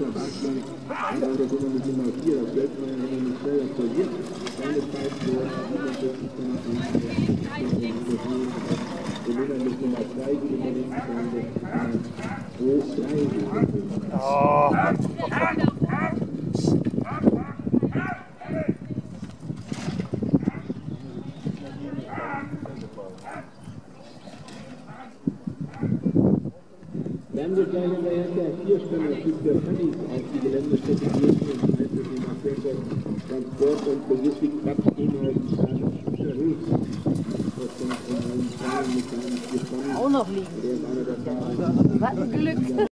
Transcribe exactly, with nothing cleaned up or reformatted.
nach Anschlag, aber das immer mit Nummer vier, das stellt man ja immer nicht schneller verliert. Seine Zeit für siebenundvierzig Komma eins. Der Gewinner mit Nummer zwei, die immer den zweihundertzwei. Oh. Dann wird gleich in der ersten Vierstunde Typ der Funnies auf die Geländestätte gehen und heißt es dem Akteur Transport und Logistik Quatsch ehemaligen Stadion Hus. Das kommt von einem Zahlen mit seinen vier Funnies. Auch noch liegen. Der ist einer der Fahrer. Was ein Glück.